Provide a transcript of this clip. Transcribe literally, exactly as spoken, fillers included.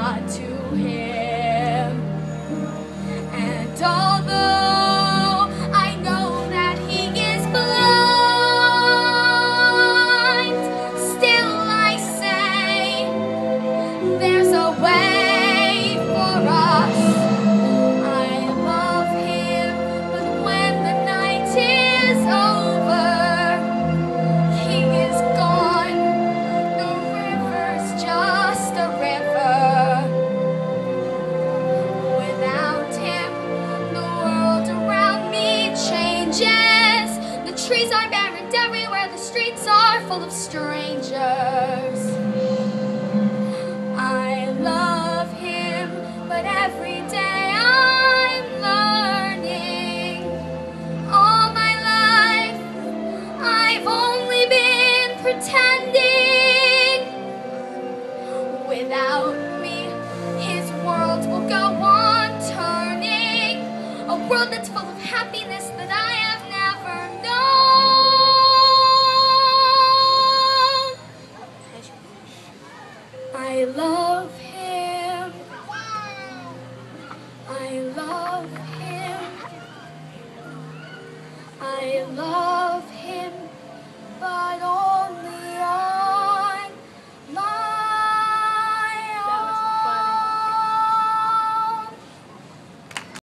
not to him. And although I know that he is blind, still I say there's a way for us. I love him, but when the night is over, he is gone. The river's just a river. Without him, the world around me changes. The trees are buried everywhere, the streets are full of strangers. I love him, but every day I'm learning. All my life I've only been pretending. Without me, his world will go on turning. A world that's full of happiness that I have never known. I love him. I love him. I love